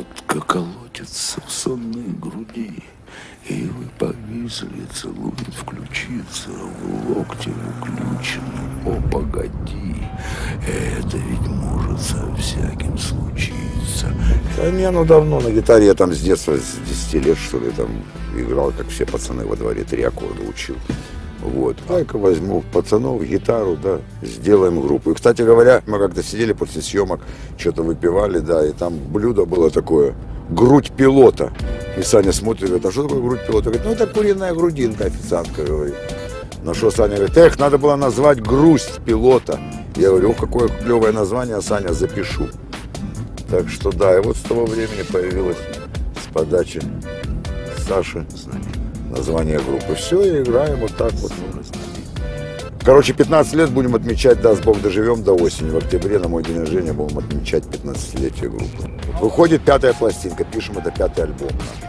Водка колотится в сонной груди, и вы повисли, целует включиться, в локте уключено, о, погоди, это ведь может со всяким случиться. Да не, ну давно на гитаре я там с детства, с 10 лет, что ли, там играл, как все пацаны во дворе, 3 аккорда учил. Вот, дай-ка возьму пацанов, гитару, да, сделаем группу. И, кстати говоря, мы как-то сидели после съемок, что-то выпивали, да, и там блюдо было такое, грудь пилота. И Саня смотрит, говорит, а что такое грудь пилота? Говорит, ну это куриная грудинка, официантка, говорит. На что Саня говорит, эх, надо было назвать грусть пилота. Я говорю, о, какое клевое название, Саня, запишу. Так что да, и вот с того времени появилась с подачи Саши название группы. Все, и играем вот так вот. Короче, 15 лет будем отмечать, даст Бог, доживем до осени. В октябре на мой день рождения будем отмечать 15-летие группы. Выходит 5-я пластинка, пишем, это 5-й альбом.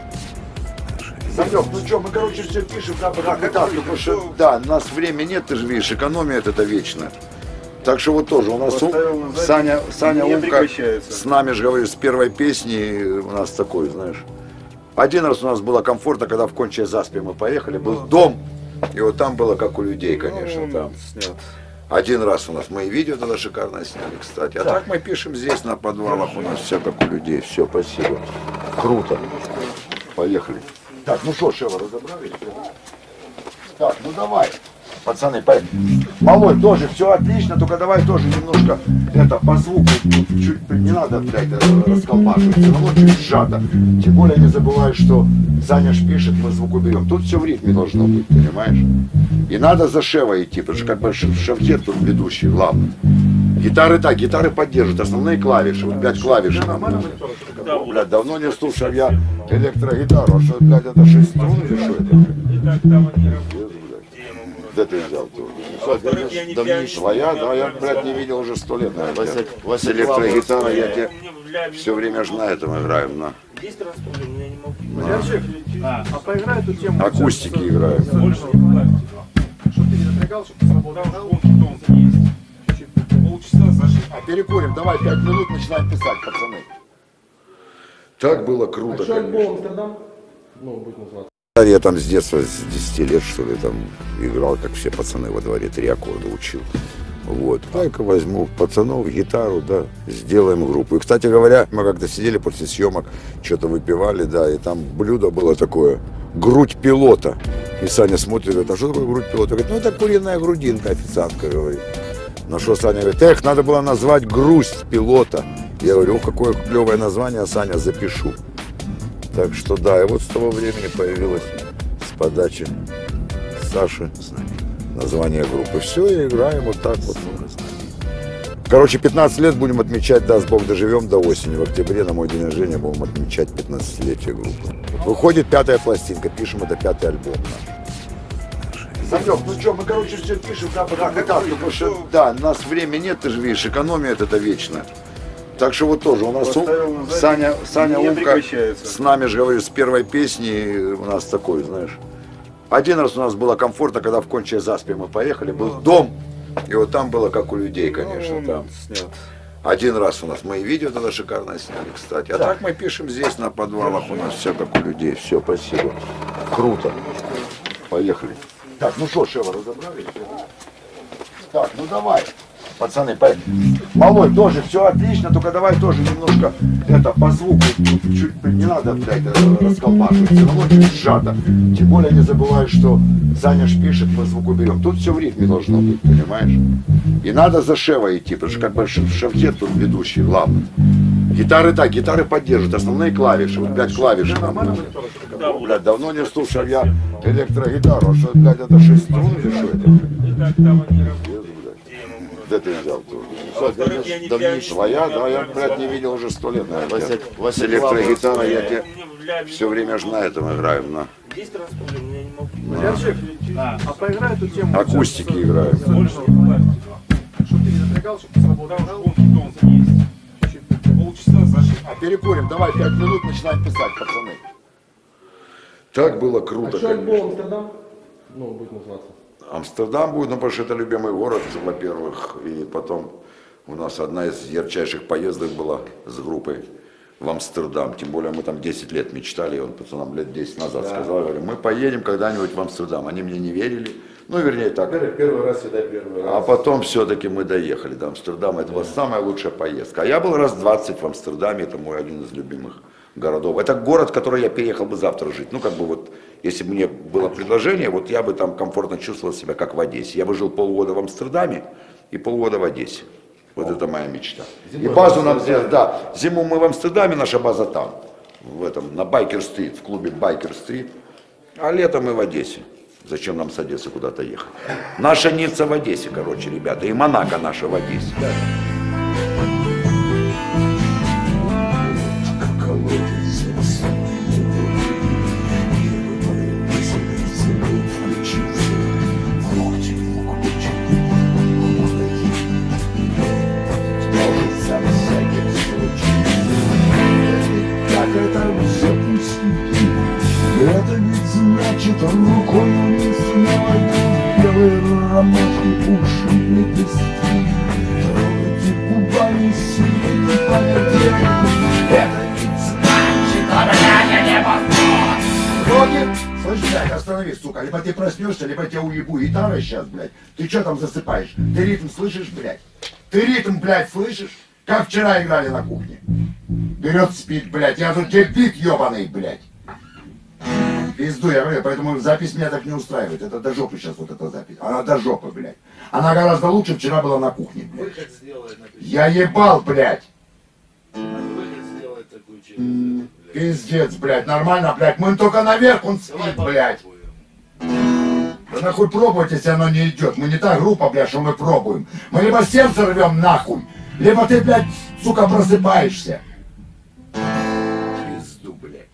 Санек, ну что, мы, короче, все пишем, как так, потому что, да, у нас времени нет, ты же видишь, экономия это вечно. Так что вот тоже у нас Саня Умка с нами же, говорю, с первой песни у нас такой, знаешь. Один раз у нас было комфортно, когда в Конче Заспе мы поехали, был дом, и вот там было как у людей, конечно, там. Один раз у нас мы и видео тогда шикарно сняли, кстати. А так мы пишем здесь, на подвалах, у нас все как у людей. Все, спасибо. Круто. Поехали. Так, ну что, Шева, разобрали? Так, ну давай. Пацаны, поехали. Малой, тоже все отлично, только давай тоже немножко это по звуку, чуть не надо, блядь, расколбашивать, все равно чуть сжато. Тем более не забывай, что Саня ж пишет, мы звук уберем. Тут все в ритме должно быть, понимаешь? И надо за Шева идти, потому что как бы Шевчет тут ведущий, главный. Гитары так, гитары поддерживают, основные клавиши, вот 5 клавиш. Блядь, давно не слушал я электрогитару, а что, блядь, это 6 струн или что это? Где ты взял? Твоя, да, я, блядь, не видел уже 100 лет, наверное. С электрогитарой я тебе все время же на этом играю, на. А поиграй эту тему. Акустики играю. Чтобы ты не напрягал, чтобы сработал. Перекурим, давай 5 минут, начинаем писать, пацаны. Так было круто, конечно. Амстердам? Ну, будет называться. Я там с детства, с 10 лет, что ли, там играл, как все пацаны во дворе, 3 аккорда учил. Вот, дай-ка возьму пацанов, гитару, да, сделаем группу. И, кстати говоря, мы как-то сидели после съемок, что-то выпивали, да, и там блюдо было такое, грудь пилота. И Саня смотрит, говорит, а что такое грудь пилота? Говорит, ну это куриная грудинка, официантка, говорит. На что Саня говорит, эх, надо было назвать грусть пилота. Я говорю, о, какое клевое название, Саня, запишу. Так что да, и вот с того времени появилась с подачи Саши название группы. Все, и играем вот так вот. Короче, 15 лет будем отмечать, даст Бог, доживем до осени. В октябре на мой день рождения будем отмечать 15-летие группы. Выходит 5-я пластинка, пишем, это 5-й альбом. Санек, ну что, мы, короче, все пишем, как так, потому что, да, у нас времени нет, ты же видишь, экономия это вечно. Так что вот тоже у нас Саня Умка с нами же, говорю, с первой песни у нас такой, знаешь. Один раз у нас было комфортно, когда в Конче Заспе мы поехали, был дом, и вот там было как у людей, конечно, там. Один раз у нас мы и видео тогда шикарно сняли, кстати. А так мы пишем здесь, на подвалах, у нас все как у людей. Все, спасибо. Круто. Поехали. Так, ну что, Шева, разобрали? Так, ну давай. Пацаны, поехали. Малой, тоже все отлично, только давай тоже немножко это по звуку, чуть не надо, блядь, расколбашивать, все равно чуть сжато. Тем более не забывай, что Саня ж пишет, мы звук уберем. Тут все в ритме должно быть, понимаешь? И надо за Шева идти, потому что как бы Шевчет тут ведущий, главный. Гитары так, гитары поддерживают, основные клавиши, вот 5 клавиш. Блядь, давно не слушал я электрогитару, а что, блядь, это 6 струн или что это? Где ты взял? Твоя, да, я, блядь, не видел уже 100 лет, наверное. С электрогитарой я тебе все время же на этом играю, на. А поиграй эту тему. Акустики играю. Чтобы ты не напрягал, чтобы сработал. Перекурим, давай 5 минут, начинаем писать, пацаны. Так было круто, конечно. Амстердам? Ну, будет называться. Амстердам будет, ну, потому что это любимый город, во-первых, и потом у нас одна из ярчайших поездок была с группой в Амстердам. Тем более мы там 10 лет мечтали, и он пацанам лет 10 назад сказал, говорю, мы поедем когда-нибудь в Амстердам. Они мне не верили. Ну, вернее, так. Первый раз, всегда первый раз. А потом все-таки мы доехали до Амстердама. Это была самая лучшая поездка. А я был раз 20 в Амстердаме, это мой один из любимых городов. Это город, в который я переехал бы завтра жить. Ну, как бы вот, если бы мне было предложение, вот я бы там комфортно чувствовал себя, как в Одессе. Я бы жил полгода в Амстердаме и полгода в Одессе. Вот это моя мечта. И базу нам сделали, да. Зиму мы в Амстердаме, наша база там, в этом, на Байкер-стрит, в клубе Байкер-стрит. А летом мы в Одессе. Зачем нам с Одессы куда-то ехать? Наша Ницца в Одессе, короче, ребята. И Монако наша в Одессе. Это ведь значит, рукой не смело белые ромашки, уши и лепестки. Трогайте губами сильно полетели. Это ведь значит, обряня небо. Ноги! Слышь, блядь, остановись, сука. Либо ты проснешься, либо тебя уебу. Гитара сейчас, блядь. Ты что там засыпаешь? Ты ритм слышишь, блядь? Ты ритм, блядь, слышишь? Как вчера играли на кухне. Берет, спит, блядь. Я тут тебе бит ебаный, блядь. Пизду, я говорю, поэтому запись меня так не устраивает. Это до жопы сейчас вот эта запись. Она до жопы, блядь. Она гораздо лучше вчера была на кухне, блядь. Выход сделает на пиздец. Я ебал, блядь. Выход сделает такую через этот, блядь. Пиздец, блядь, нормально, блядь. Мы только наверх, он спит, блядь. Да нахуй пробовать, если оно не идет. Мы не та группа, блядь, что мы пробуем. Мы либо сердце рвем нахуй, либо ты, блядь, сука, просыпаешься. Пизду, блядь.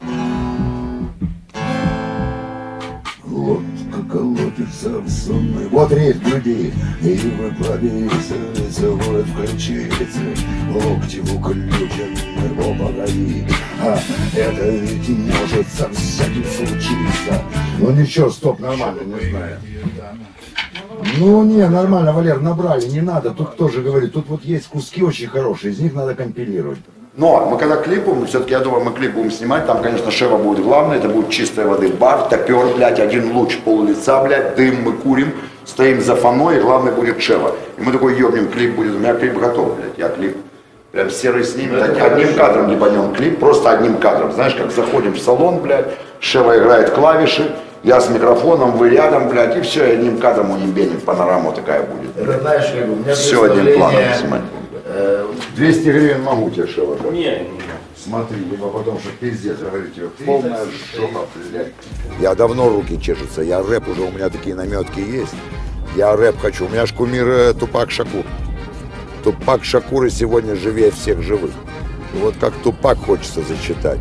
Лодка колотится в сонной. Вот рейд людей, и вы повесили, целует в ключице, локти уключены, о, погоди. А это ведь может со всяким случиться. Ну ничего, стоп, нормально, не знаю. Ну не, нормально, Валер, набрали, не надо. Тут тоже говорит, тут вот есть куски очень хорошие, из них надо компилировать. Но мы когда клип будем, все-таки я думаю, мы клип будем снимать, там, конечно, Шева будет главный, это будет чистой воды бар, топер, блядь, один луч, пол лица, блядь, дым, мы курим, стоим за фаной, и главный будет Шева. И мы такой ебнем, клип будет, у меня клип готов, блядь, я клип прям серый снимет, одним кадром ебанем клип, просто одним кадром, знаешь, как заходим в салон, блядь, Шева играет клавиши, я с микрофоном, вы рядом, блядь, и все, одним кадром уебеним, панорама такая будет. Это знаешь, как у меня Все одним планом снимать. 200 гривен могу тебе, Шева. Не. Смотри, либо потом, что пиздец, говорите, полная жопа, блядь. Я давно руки чешутся, я рэп уже, у меня такие наметки есть. Я рэп хочу, у меня ж кумир Тупак Шакур. Тупак Шакур и сегодня живее всех живых. И вот как Тупак хочется зачитать.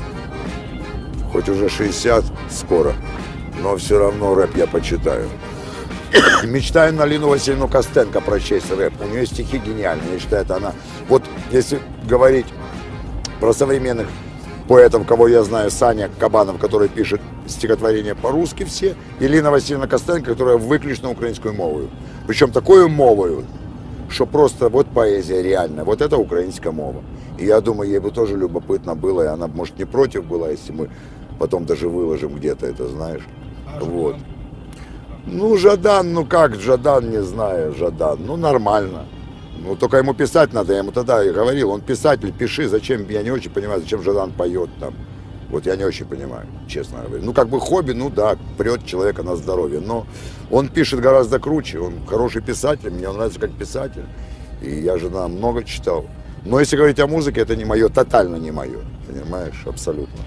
Хоть уже 60 скоро, но все равно рэп я почитаю. Мечтаю на Лину Васильевну Костенко прочесть рэп. У нее стихи гениальные. Я считаю, это она. Вот если говорить про современных поэтов, кого я знаю, Саня Кабанов, который пишет стихотворения по-русски все, и Лина Васильевна Костенко, которая виключно українською мовою. Причем такою мовою, что просто вот поэзия реальная. Вот это украинская мова. И я думаю, ей бы тоже любопытно было, и она, может, не против была, если мы потом даже выложим где-то это, знаешь. Вот. Ну, Жадан, ну как Жадан, не знаю, Жадан, ну нормально. Ну, только ему писать надо, я ему тогда и говорил, он писатель, пиши, зачем, я не очень понимаю, зачем Жадан поет там. Вот я не очень понимаю, честно говоря. Ну, как бы хобби, ну да, прет человека на здоровье, но он пишет гораздо круче, он хороший писатель, мне он нравится как писатель, и я Жадана много читал. Но если говорить о музыке, это не мое, тотально не мое, понимаешь, абсолютно.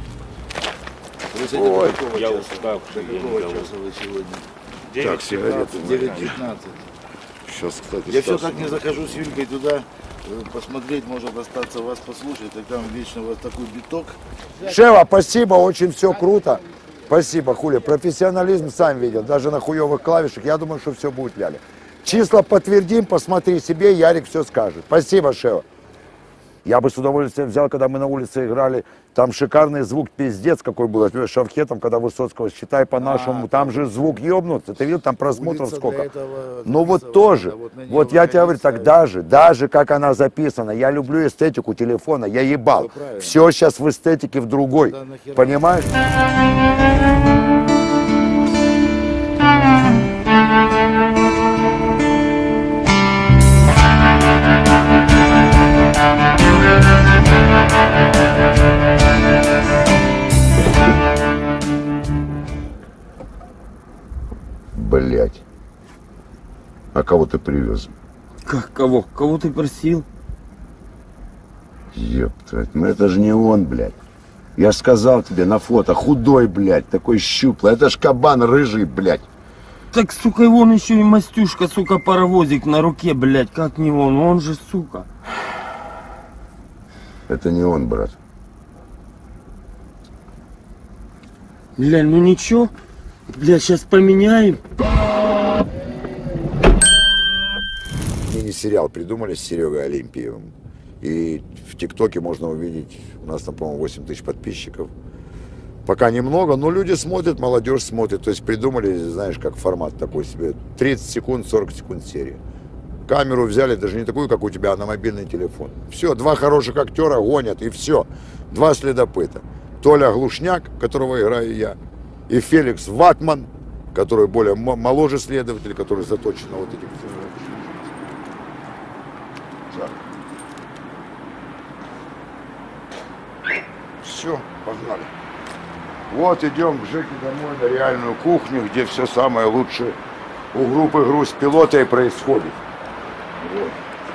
Ой, я устал, я не сегодня. Так, сигареты. 9:15. Сейчас, кстати, Я все как не захожу с Юлькой туда, посмотреть, может остаться вас послушать, так там вечно у вас такой биток. Шева, спасибо, очень все круто. Спасибо, Хуля. Профессионализм сам видел, даже на хуевых клавишах. Я думаю, что все будет ляля. Числа подтвердим, посмотри себе, Ярик все скажет. Спасибо, Шева. Я бы с удовольствием взял, когда мы на улице играли, там шикарный звук, пиздец какой был. Шавхетом, когда Высоцкого, считай по-нашему, там же звук ёбнуться. Ты видел, там просмотров сколько? Ну вот тоже. Вот я тебе говорю, тогда же, даже как она записана, я люблю эстетику телефона, я ебал. Все сейчас в эстетике в другой. Понимаешь? Блять. А кого ты привез? Как кого? Кого ты просил? Ёпта, ну это же не он, блядь. Я сказал тебе на фото, худой, блядь, такой щуплый. Это ж кабан рыжий, блядь. Так, сука, и вон еще и Мастюшка, сука, паровозик на руке, блядь. Как не он же, сука. Это не он, брат. Бля, ну ничего. Бля, сейчас поменяем. Мини-сериал придумали с Серегой Олимпиевым. И в ТикТоке можно увидеть, у нас там, по-моему, 8 тысяч подписчиков. Пока немного, но люди смотрят, молодежь смотрит. То есть придумали, знаешь, как формат такой себе. 30 секунд, 40 секунд серии. Камеру взяли, даже не такую, как у тебя, а на мобильный телефон. Все, два хороших актера гонят, и все. Два следопыта. Толя Глушняк, которого играю я, и Феликс Ватман, который более моложе следователь, который заточен на вот этих... Все, погнали. Вот идем к Жеке домой на реальную кухню, где все самое лучшее у группы «Груз пилота» и происходит. Вот.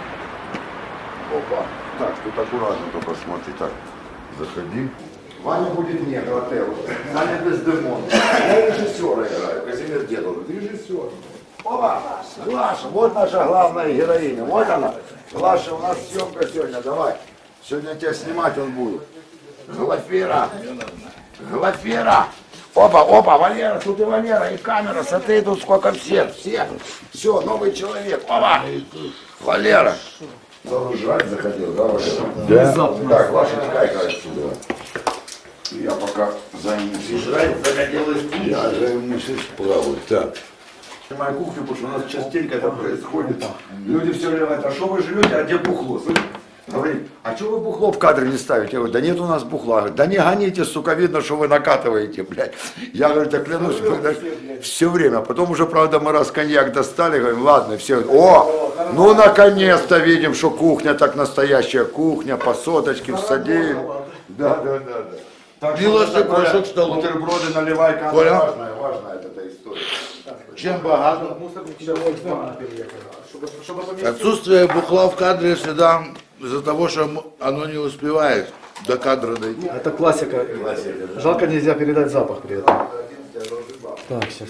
Опа. Так, тут аккуратно только смотри, так. Заходи. Ваня будет негр, отель. Саня Бездемон. Я режиссера играю, Казимир Дедов. Режиссер. Опа! Глаша, вот наша главная героиня. Вот она. Глаша, у нас съемка сегодня, давай. Сегодня тебя снимать он будет. Глафира. Глафира. Опа, опа, Валера, тут и Валера, и камера, смотри, тут сколько всех, всех. Все, новый человек. Опа! Валера. Жрать захотел, да, Валера? Да. Так, Глаша, текай-ка отсюда. Я пока займусь. Жрать захотел из кухни. Я займусь справой. Так. Моя кухня, потому что у нас частенько это происходит. Люди все время говорят, а что вы живете, а где бухло? Говорит, а что вы бухло в кадре не ставите? Я говорю, да нет у нас бухла. Говорит, да не гоните, сука, видно, что вы накатываете, блядь. Я говорю, так клянусь, все время. Потом уже, правда, мы раз коньяк достали, говорим, ладно, все. О, ну наконец-то видим, что кухня так настоящая кухня, по соточке всадили. Да. Так, Милости прошу к столу. Бутерброды наливай, важная эта история. Чем богато? Отсутствие бухла в кадре всегда из-за того, что оно не успевает до кадра дойти. Это классика. Жалко, нельзя передать запах при этом. Так, сейчас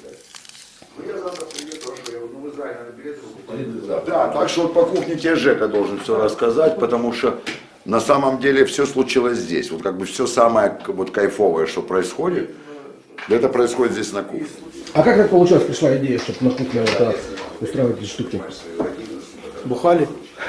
я... Да, так что вот по кухне тебе Жека должен все рассказать, потому что на самом деле все случилось здесь. Вот как бы все самое вот кайфовое, что происходит, это происходит здесь на кухне. А как так получилось, пришла идея, чтобы на кухне вот так устраивать эти штуки? Бухали.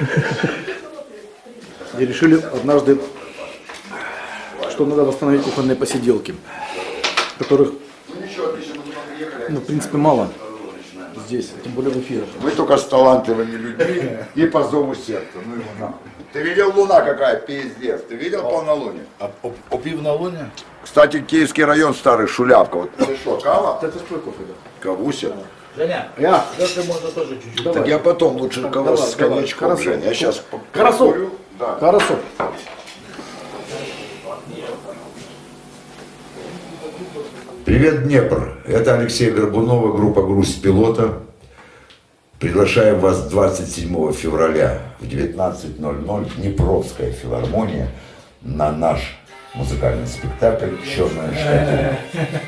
И решили однажды, что надо восстановить кухонные посиделки, которых, ну, в принципе, мало здесь, тем более в эфирах. Мы только с талантливыми людьми и по зову сердца. Ну, ты видел луна какая, пиздец? Ты видел полнолуние? А пивнолуние? Кстати, Киевский район старый, Шулявка. Вот ты что, кава? Это что кофе, да? Кавуся? Женя, Я. если можно тоже чуть-чуть. Так я потом лучше кого с коньячком, Женя. Я сейчас Карасов. Да. Карасов. Привет, Днепр. Это Алексей Горбунов, группа «Груз пилота». Приглашаем вас 27 февраля в 19:00 Днепровская филармония на наш музыкальный спектакль «Черная шкатулка».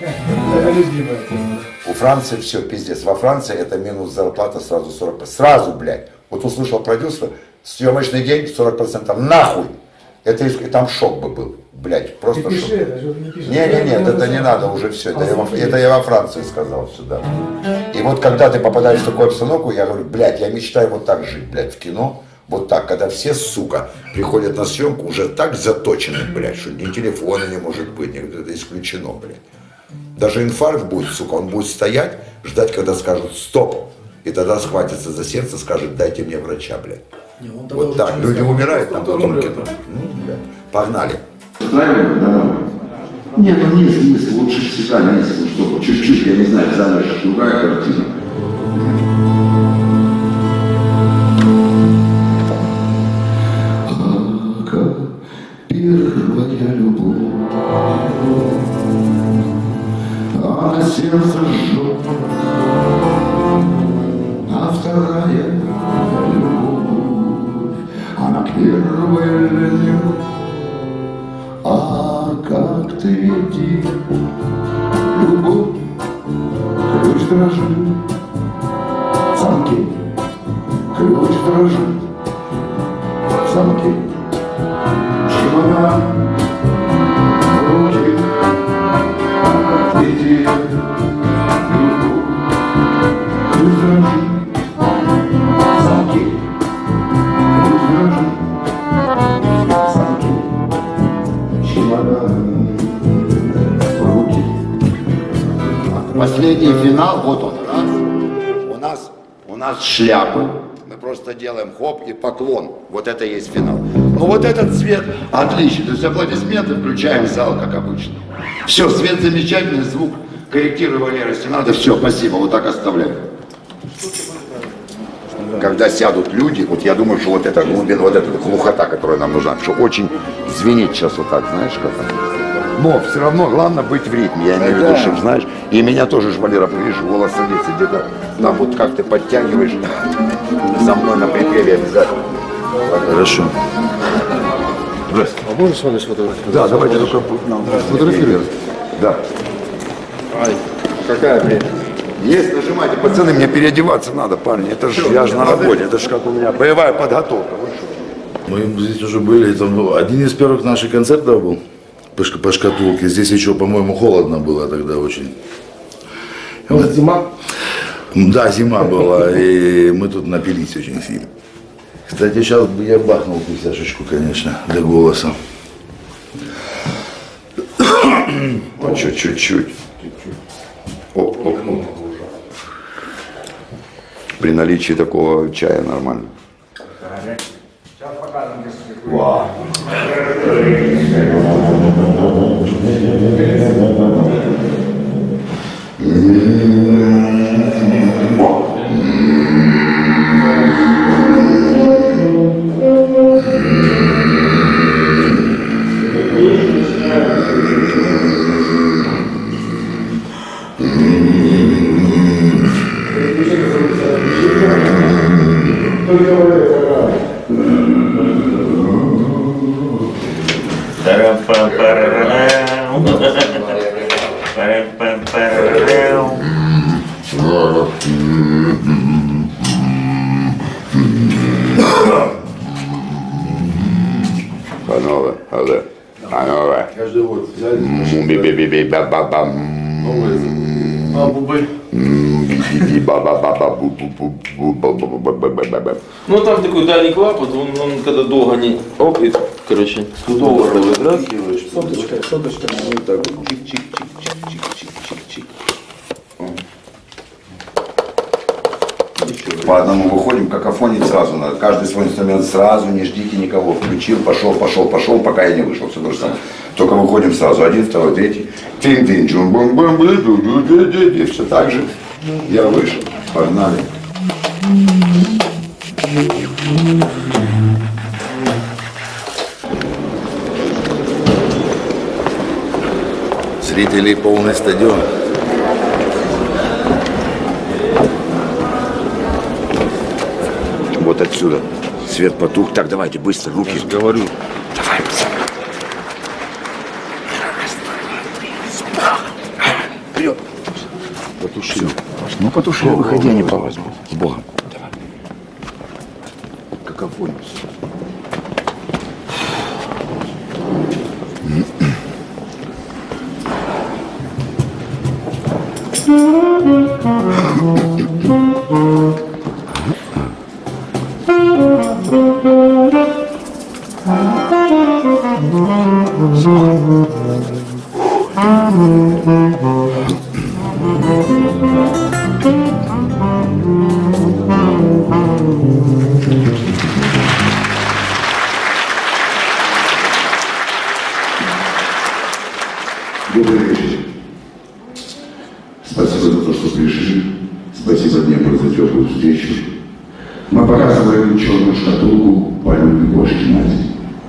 У Франции все пиздец. Во Франции это минус зарплата сразу 40%. Сразу, блядь. Вот услышал продюсер, съемочный день 40%. Нахуй! Это и там шок бы был. Блядь, просто шок. Нет, это не надо уже все. Это я во Франции сказал сюда. И вот когда ты попадаешь в такую обстановку, я говорю, блядь, я мечтаю вот так жить, блядь, в кино. Вот так, когда все, сука, приходят на съемку уже так заточены, блядь, что ни телефона не может быть, это исключено, блядь. Даже инфаркт будет, сука, он будет стоять, ждать, когда скажут «стоп». И тогда схватится за сердце, скажет «дайте мне врача», блядь. Не, Вот так, люди умирают, там потом кино. Погнали. Нет, ну нет смысла, лучше всегда есть, чтобы чуть-чуть, я не знаю, заново другая картина. Как первая любовь, а на сердце жжет, а вторая любовь, она первая любовь. А как ты иди, любовь, ключ дрожит, замки, ключ дрожит, замки, чемодан в руки, иди, любовь, ключ дрожит, замки, ключ дрожит, замки. Последний финал, вот он, раз. У нас шляпы. Мы просто делаем хоп и поклон. Вот это и есть финал. Ну вот этот цвет отличный. То есть аплодисменты включаем в зал, как обычно. Все, свет замечательный, звук. Корректируй, Валера, если надо, все, спасибо, вот так оставляем. Когда сядут люди, вот я думаю, что вот эта глубина, вот эта глухота, которая нам нужна, что очень звенит сейчас вот так, знаешь, как это. Но все равно главное быть в ритме, я имею в виду, чтобы, знаешь, и меня тоже, Валера, видишь, голос садится где-то, там вот как ты подтягиваешь, за мной на припеве обязательно. Хорошо. А можно с вами сфотографировать? Да, давайте только фотографируем. Да. Ай, какая блин. Есть, нажимайте, пацаны, мне переодеваться надо, парни, это же, я же на работе, это же как у меня боевая подготовка. Мы здесь уже были, это был один из первых наших концертов был по шкатулке. Здесь еще, по-моему, холодно было тогда очень. Вот зима? Да, зима была, и мы тут напились очень сильно. Кстати, сейчас бы я бахнул писяшечку, конечно, для голоса. Вот чуть-чуть. Оп. При наличии такого чая нормально. Вау. Панове. Каждый год взяли. Ну там такой дальний клапан, он когда долго не... Оп, и, короче, долго раз. Соточка. Вот так вот. Чик-чик-чик-чик-чик-чик-чик. По одному выходим, какофонить сразу надо. Каждый свой инструмент сразу, не ждите никого. Включил, пошел, пока я не вышел. Все то же самое. Только выходим сразу. Один, второй, третий. Тин-тин, чум-бум-бум, все так же. Я вышел. Погнали. Зрителей полный стадион. Вот отсюда. Свет потух. Так, давайте, быстро, руки. Я же говорю. Давай, пацаны. Вперед. Потуши. Ну, потуши, выходи, они по возьмут. С Богом. Давай. Какофония. Добрый вечер. Спасибо за то, что пришли. Спасибо Днепр за теплую встречу. Мы показываем черную шкатулку по Любе Кошкиной.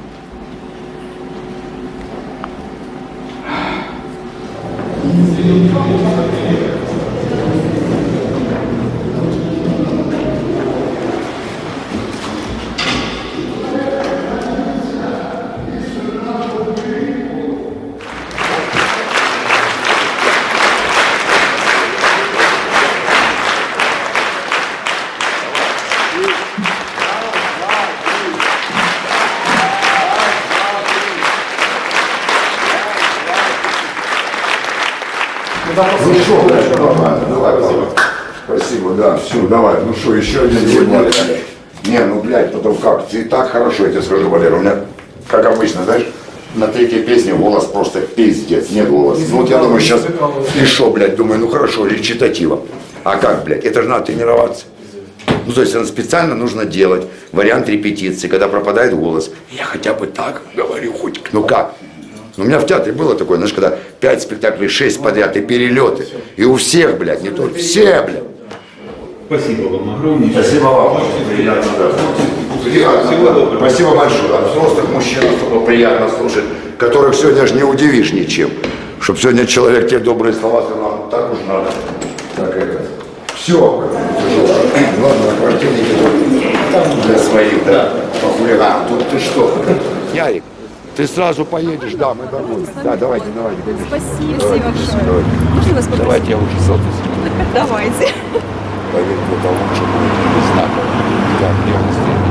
Ну что, давай. Спасибо, да, все, давай. Ну что, еще один день. Не, ну, блядь, потом как? Ты так хорошо, я тебе скажу, Валера, у меня, как обычно, знаешь, на третьей песне голос просто пиздец, нет голоса. Ну вот я думаю, сейчас, и шо, блядь, думаю, ну хорошо, речитатива. А как, блядь, это же надо тренироваться. Ну, то есть это специально нужно делать вариант репетиции, когда пропадает голос. Я хотя бы так говорю, хоть, ну как? У меня в театре было такое, знаешь, когда 5 спектаклей, 6 подряд, и перелеты. И у всех, блядь, не только, все, блядь. Спасибо вам огромное. Спасибо вам. Приятно, да. Спасибо большое. От взрослых мужчин особо приятно слушать, которых сегодня же не удивишь ничем. Чтоб сегодня человек те добрые слова сказал, так уж надо. Так это. Все. Ладно, квартирники для своих, да. По хулиганам. Тут ты что? Ярик. Ты сразу поедешь, да, мы домой. Да, давайте. Спасибо большое. Можно вас попросить? Давайте я лучше сотусь. Давайте. Поверь, это лучше будет. Не знаю. Да, мне быстрее.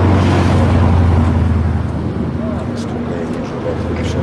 Сколько я не жил, все.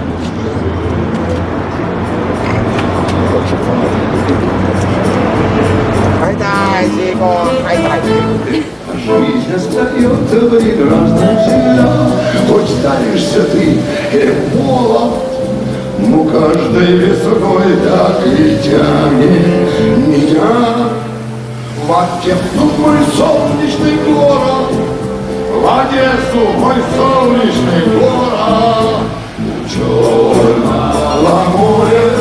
Жизнь остается прекрасным всегда, хоть станешься ты молод, но каждой весной так и тянет меня в Одессу, мой солнечный город, в Одессу, мой солнечный город, Черного моря.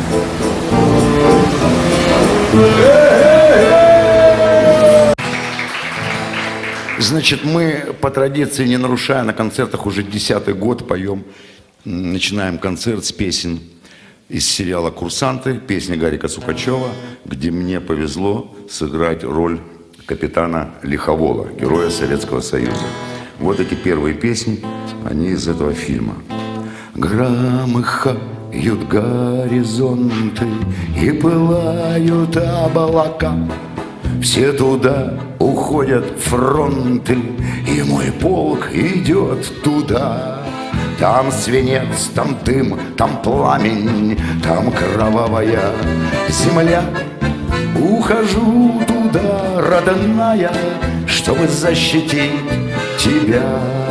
Значит, мы по традиции, не нарушая, на концертах уже 10-й год поем. Начинаем концерт с песен из сериала «Курсанты», песня Гарика Сукачева, где мне повезло сыграть роль капитана Лиховола, героя Советского Союза. Вот эти первые песни, они из этого фильма. Громыхают горизонты и пылают облака. Все туда уходят фронты, и мой полк идет туда. Там свинец, там дым, там пламень, там кровавая земля. Ухожу туда, родная, чтобы защитить тебя.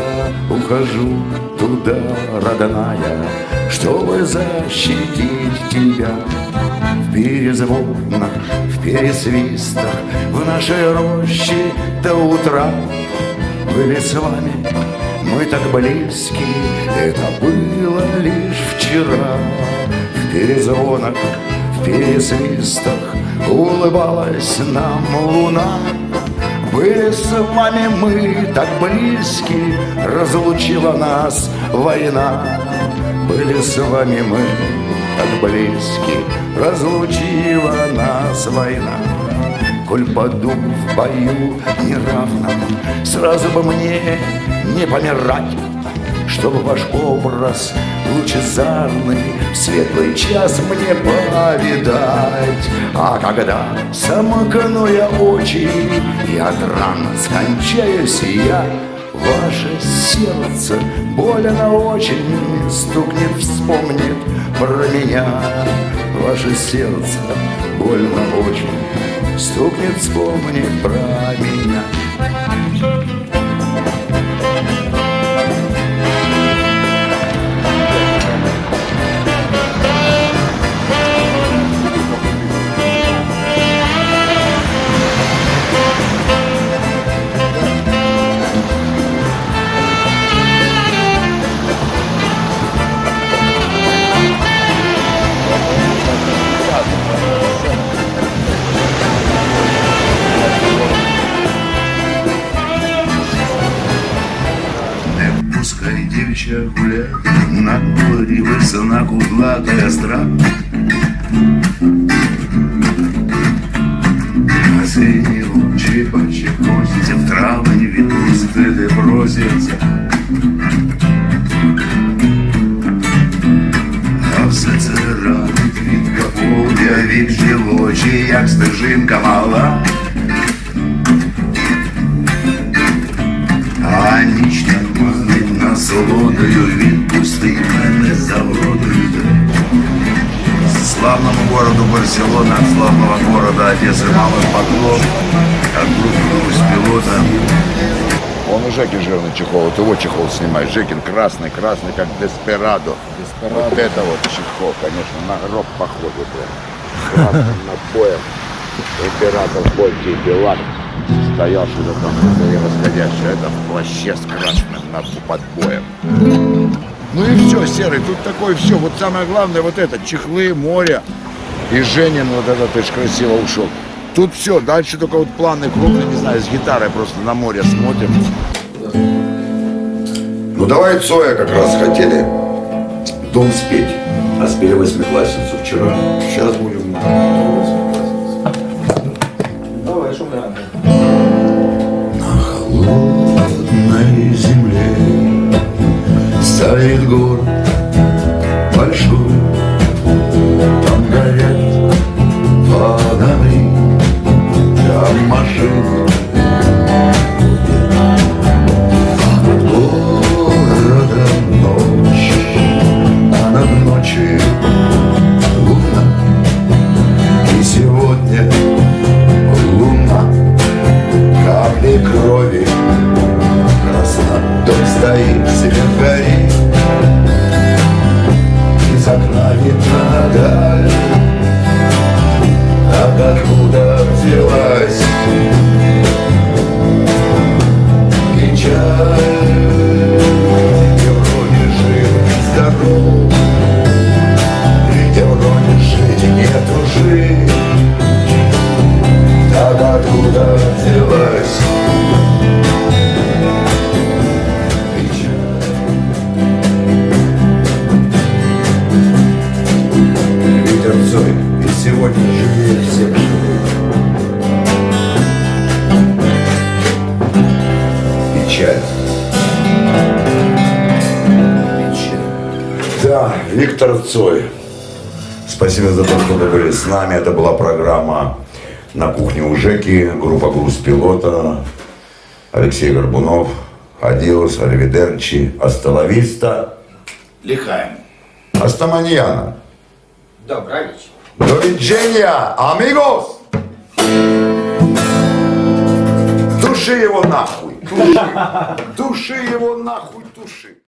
Ухожу туда, родная, чтобы защитить тебя. В перезвонах, в пересвистах, в нашей роще до утра были с вами мы так близки, это было лишь вчера. В перезвонах, в пересвистах улыбалась нам луна. Были с вами мы так близки, разлучила нас война. Были с вами мы так близки, разлучила нас война. Коль паду в бою неравном, сразу бы мне не помирать, чтобы ваш образ лучезарный в светлый час мне повидать. А когда сомкну я очи и от ран скончаюсь я, ваше сердце больно очень стукнет, вспомнит про меня. Ваше сердце больно очень стукнет, вспомнит про меня. ночах гулять, на горе высока кудлатая страна. Осенние лучи почекосите в травы, виду стыды бросятся. А все це ранить від каполя, від жіночі, як стежинка мала. А ніч не манить насолодою, відпусти мене за вродою. Славному городу Барселона, от славного города Одессы малый поклон, от группы из пилота. Он у Жеки жирный чехол, вот его чехол снимай. Жекин красный, как Деспирадо. Вот это вот чехол, конечно, на гроб похоже прям. Красным набоем. Император Горький Белак стоял что-то там расходящее. Это в плаще с красным подбоем. Ну и все, Серый, тут такое все. Вот самое главное вот это, чехлы, море. И Женин вот этот, ты ж красиво ушел. Тут все, дальше только вот планы крупные, не знаю, с гитарой просто на море смотрим. Ну давай Цоя как раз хотели дом спеть. А спели восьмиклассницу вчера. Сейчас будем. Давай, шумно. На холодной земле стоит город большой, там горят фонари, там машины, а над городом ночь, а над ночью луна. И сегодня луна, капли крови красна, дом стоит, свет горит, из окна видна даль. А откуда взялась печаль? Где вроде жил и здоров, где вроде жить нету жить. Так откуда взялась печаль? Ветер Цой, и сегодня живее всех живых. Печаль. Да, Виктор Цой. Спасибо за то, что вы были с нами. Это была программа «На кухне у Жеки», группа «Груз пилота», Алексей Горбунов, адиос, аривидерчи, асталависта, Лихаем. астаманьяна. Добрый вечер. До виджения, амигос! Туши его нахуй, туши. Туши его нахуй, туши.